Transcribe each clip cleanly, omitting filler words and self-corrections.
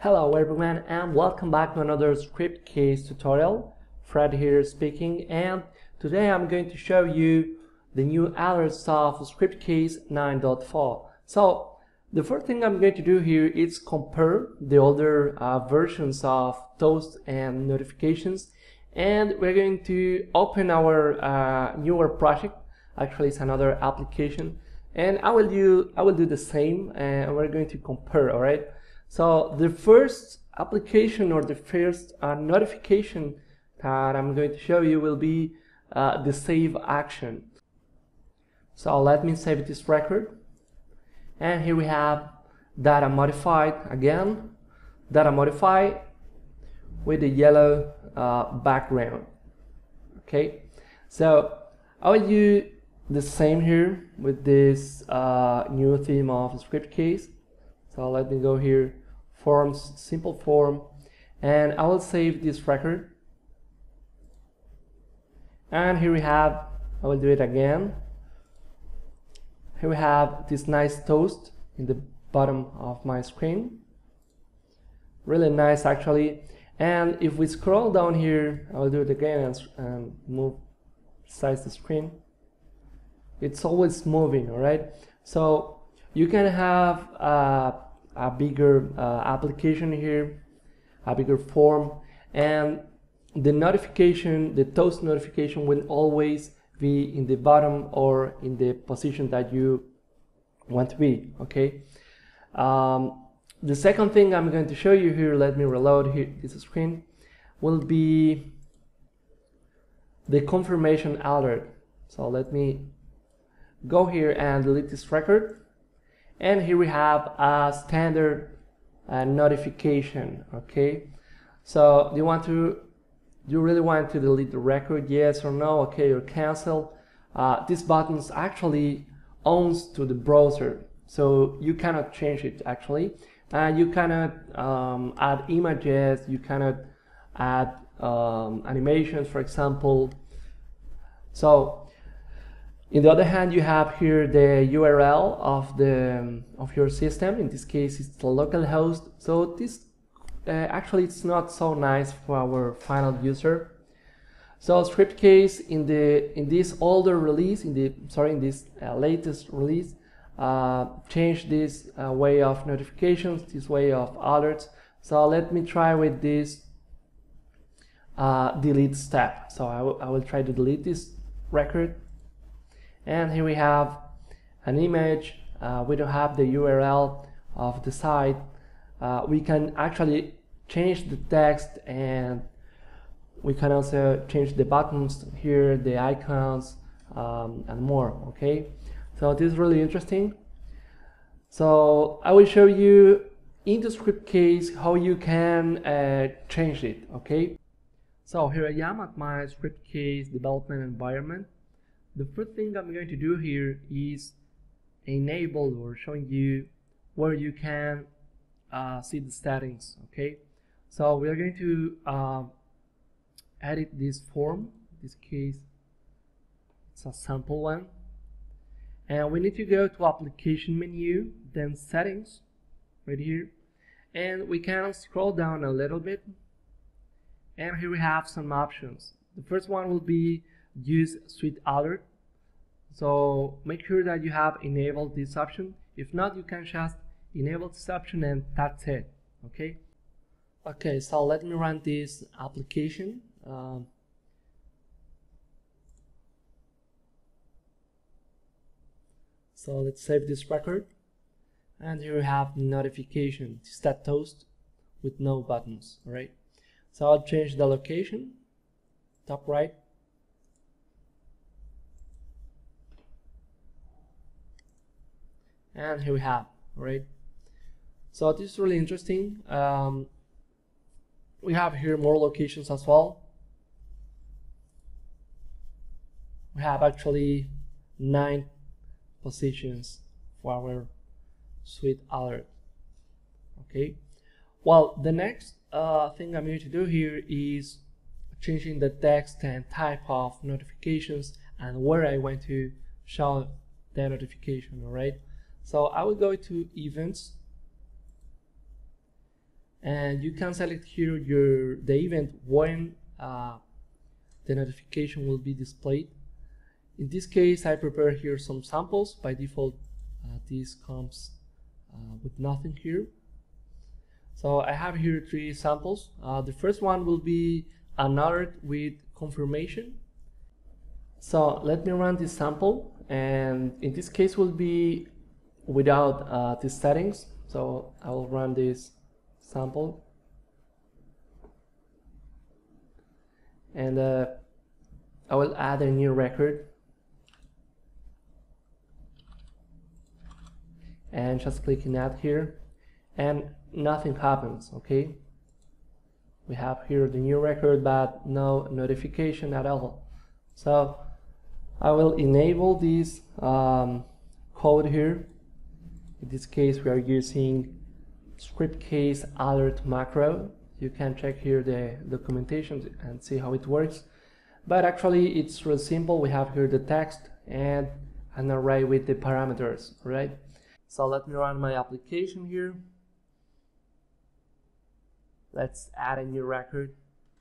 Hello everyone and welcome back to another Scriptcase tutorial. Fred here speaking, and today I'm going to show you the new alerts of Scriptcase 9.4. So the first thing I'm going to do here is compare the older versions of Toast and notifications, and we're going to open our newer project. Actually, it's another application, and I will do the same, and we're going to compare. All right. So the first application or the first notification that I'm going to show you will be the save action. So let me save this record, and here we have data modified again, data modify with the yellow background. Okay, so I will do the same here with this new theme of Scriptcase. So let me go here, forms, simple form, and I will save this record. And here we have, I will do it again. Here we have this nice toast in the bottom of my screen. Really nice actually. And if we scroll down here, I will do it again and move size the screen. It's always moving, all right? So you can have a bigger application here, a bigger form, and the notification, the toast notification, will always be in the bottom or in the position that you want to be. Okay. The second thing I'm going to show you here, let me reload here this screen, will be the confirmation alert. So let me go here and delete this record. And here we have a standard notification. Okay, so do you really want to delete the record? Yes or no? Okay, or cancel. This button actually owns to the browser, so you cannot change it actually. You cannot add images, you cannot add animations, for example. So in the other hand, you have here the URL of your system. In this case, it's the localhost. So this actually it's not so nice for our final user. So Scriptcase in this older release, in this latest release, changed this way of notifications, this way of alerts. So let me try with this delete step. So I will try to delete this record. And here we have an image. We don't have the URL of the site. We can actually change the text, and we can also change the buttons here, the icons, and more. Okay, so this is really interesting. So I will show you in the Scriptcase how you can change it. Okay, so here I am at my Scriptcase development environment. The first thing I'm going to do here is enable or showing you where you can see the settings. Okay, so we are going to edit this form. In this case, it's a sample one, and we need to go to application menu, then settings right here, and we can scroll down a little bit, and here we have some options. The first one will be use suite alert. So make sure that you have enabled this option. If not, you can just enable this option and that's it. Okay. Okay, so let me run this application. So let's save this record, and here we have notification. It's that toast with no buttons. All right. So I'll change the location, top right. And here we have, right? So this is really interesting. We have here more locations as well. We have actually 9 positions for our suite alert. Okay. Well, the next thing I'm going to do here is changing the text and type of notifications and where I want to show the notification. All right. So I will go to events, and you can select here the event when the notification will be displayed. In this case, I prepare here some samples. By default, this comes with nothing here. So I have here 3 samples. The first one will be an alert with confirmation. So let me run this sample, and in this case will be without the settings. So I will run this sample, and I will add a new record, and just clicking add here, and nothing happens. Okay, we have here the new record but no notification at all. So I will enable this code here. In this case we are using Scriptcase alert macro. You can check here the documentation and see how it works, but actually it's real simple. We have here the text and an array with the parameters, right? So let me run my application here. Let's add a new record,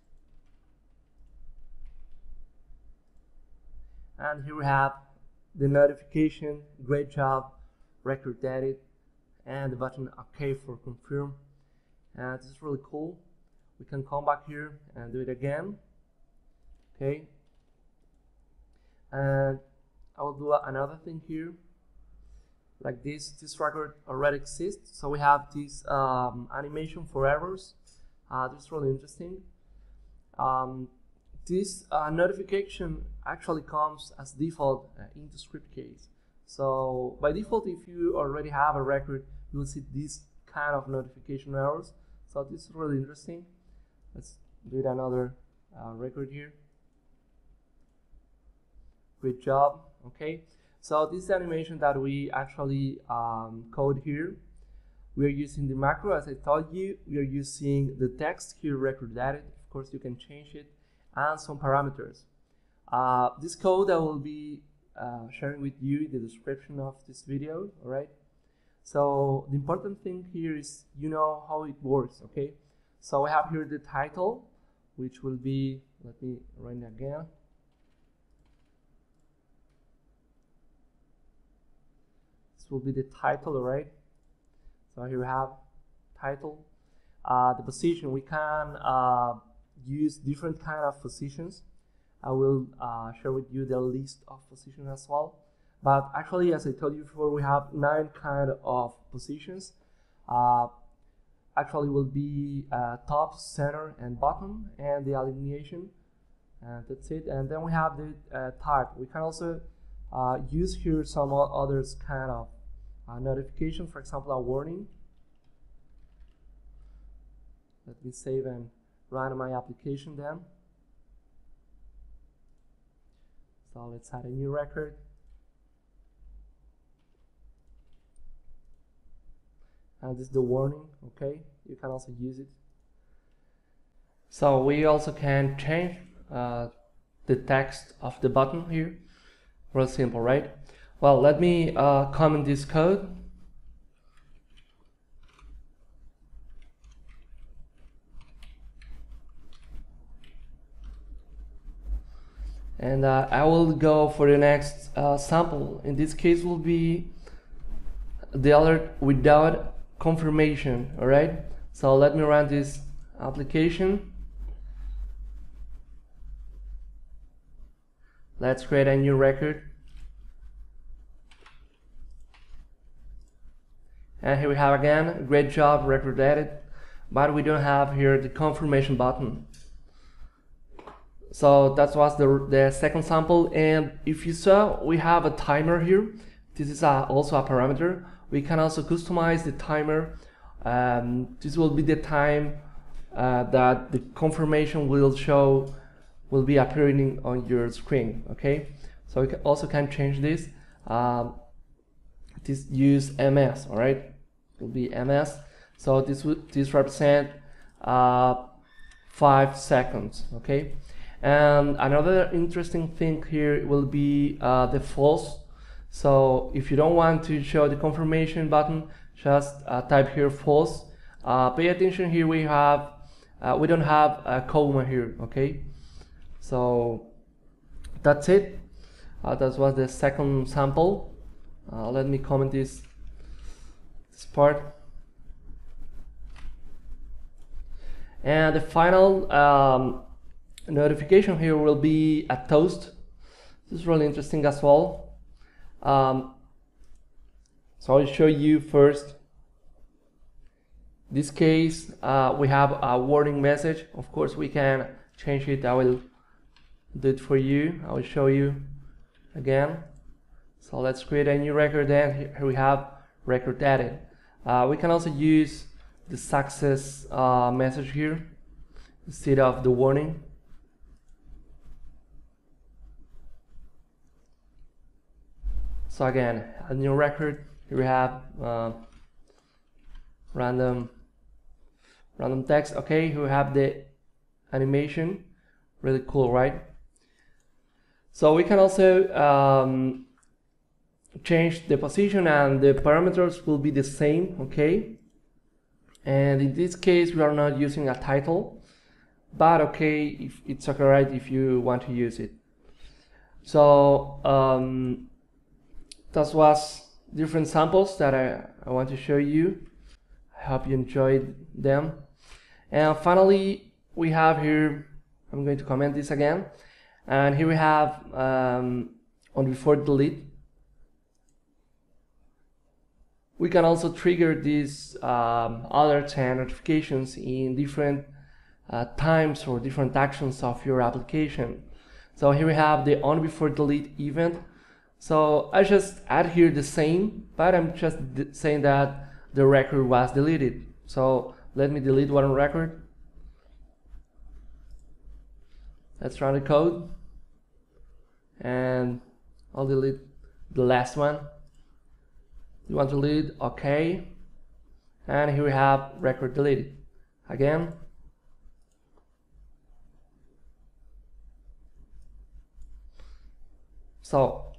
and here we have the notification, great job, record added, and the button OK for confirm. And this is really cool. We can come back here and do it again. Okay, and I will do another thing here. Like this record already exists, so we have this animation for errors. This is really interesting. This notification actually comes as default into Scriptcase. So by default, if you already have a record, you will see this kind of notification errors. So this is really interesting. Let's do another record here. Great job. Okay, so this is the animation that we actually code here. We are using the macro, as I told you. We are using the text here, record added. Of course, you can change it, and some parameters. This code I will be sharing with you in the description of this video. All right. So the important thing here is you know how it works. Okay. So we have here the title, which will be, let me run it again. This will be the title, right? So here we have title. The position, we can use different kind of positions. I will share with you the list of positions as well. But actually, as I told you before, we have 9 kind of positions. Actually will be top, center, and bottom, and the alineation. And that's it. And then we have the type. We can also use here some others kind of notification, for example, a warning. Let me save and run my application then. So let's add a new record. And this is the warning. Okay, you can also use it. So we also can change the text of the button here. Real simple, right? Well, let me comment this code. And I will go for the next sample. In this case will be the alert without confirmation. All right, so let me run this application. Let's create a new record, and here we have again, great job, record added, but we don't have here the confirmation button. So that was the second sample. And if you saw, we have a timer here. This is also a parameter. We can also customize the timer. This will be the time that the confirmation will be appearing on your screen. Okay, so we also can change this. This use MS. All right, it will be MS. So this represent 5 seconds. Okay. And another interesting thing here will be the false. So if you don't want to show the confirmation button, just type here false, Pay attention here, we don't have a comma here, okay? So that's it. That was the second sample. Let me comment this part. And the final notification here will be a toast. This is really interesting as well. So I'll show you first. In this case, we have a warning message. Of course, we can change it. I will do it for you. I will show you again. So let's create a new record, and here we have record added. We can also use the success message here instead of the warning. So again, a new record. Here we have random text. Okay, here we have the animation. Really cool, right? So we can also change the position, and the parameters will be the same, okay? And in this case, we are not using a title, but okay, if it's okay, right, if you want to use it. So that was different samples that I want to show you. I hope you enjoyed them. And finally, we have here, I'm going to comment this again, and here we have on before delete. We can also trigger these alerts and notifications in different times or different actions of your application. So here we have the on before delete event. So I just add here the same, but I'm just saying that the record was deleted. So let me delete one record. Let's run the code, and I'll delete the last one. You want to delete, okay, and here we have record deleted. Again, so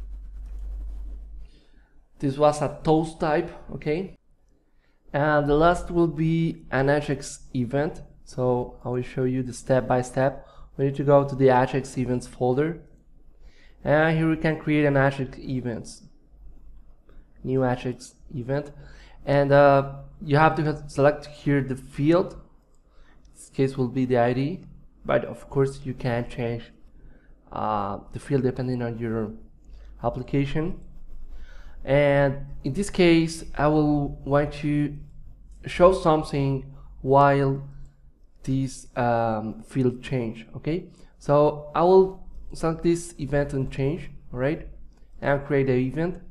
this was a toast type, okay, and the last will be an Ajax event. So I will show you the step by step. We need to go to the Ajax events folder, and here we can create an Ajax events. New Ajax event, and you have to select here the field. In this case will be the ID, but of course you can change the field depending on your application. And in this case, I will want to show something while this field change. Okay, so I will select this event and change, all right, and create an event.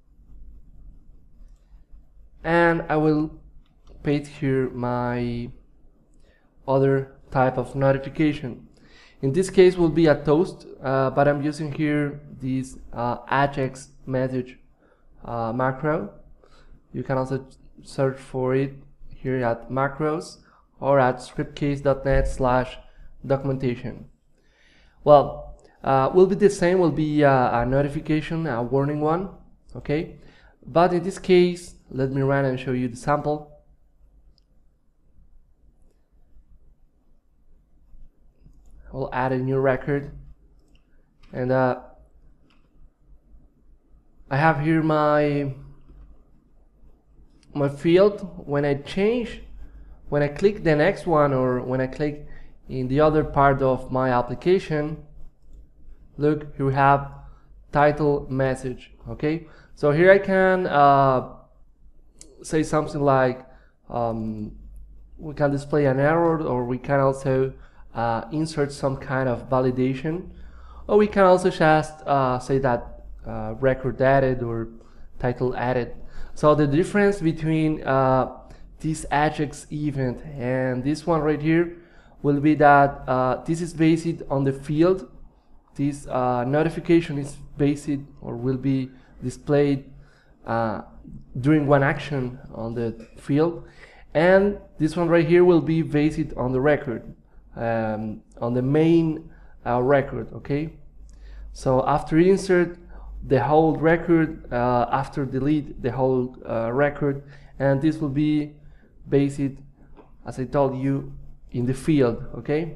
And I will paste here my other type of notification. In this case will be a toast, but I'm using here this Ajax message macro. You can also search for it here at macros or at scriptcase.net/documentation. Well, will be the same, will be a notification, a warning one, okay? But in this case, let me run and show you the sample. I will add a new record, and I have here my field. When I click the next one, or when I click in the other part of my application, look, here we have title message, okay? So here I can say something like we can display an error, or we can also insert some kind of validation, or we can also just say that record added or title added. So the difference between this Ajax event and this one right here will be that this is based on the field. This notification is based or will be displayed during one action on the field, and this one right here will be based on the record, on the main record, okay? So after insert the whole record, after delete the whole record, and this will be base it, as I told you, in the field. Okay,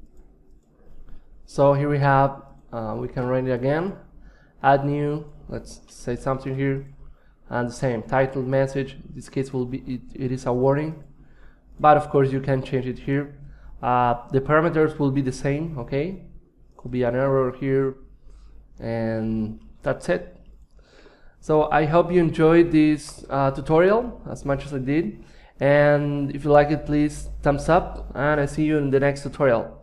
so here we have, we can run it again, add new, let's say something here, and the same title message. In this case will be it is a warning, but of course you can change it here. The parameters will be the same. Okay, could be an error here, and that's it. So I hope you enjoyed this tutorial as much as I did, and if you like it, please thumbs up, and I see you in the next tutorial.